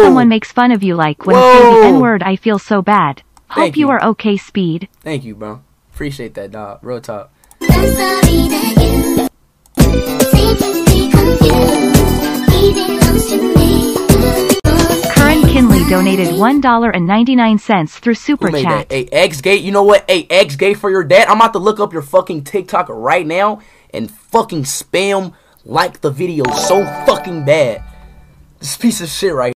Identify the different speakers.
Speaker 1: someone makes fun of you like when I say the N-word, I feel so bad. Hope you are okay, Speed.
Speaker 2: Thank you, bro. Appreciate that, dog. Real talk.
Speaker 1: Curran Kinley donated $1.99 through Super Chat.
Speaker 2: Hey, X-Gate, you know what? Hey, X-Gate for your dad. I'm about to look up your fucking TikTok right now and fucking spam like the video so fucking bad. This piece of shit right